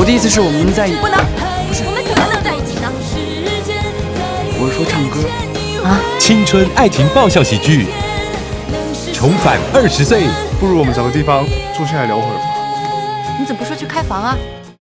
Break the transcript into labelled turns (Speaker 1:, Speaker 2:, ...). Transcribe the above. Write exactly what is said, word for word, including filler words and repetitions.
Speaker 1: 的意思是我们在一
Speaker 2: 不能，不是，我们怎么能在一起呢？
Speaker 1: 我是说唱歌
Speaker 2: 啊！
Speaker 3: 青春爱情爆笑喜剧，重返二十岁，
Speaker 4: 不如我们找个地方坐下来聊会儿吧。
Speaker 2: 你怎么不说去开房啊？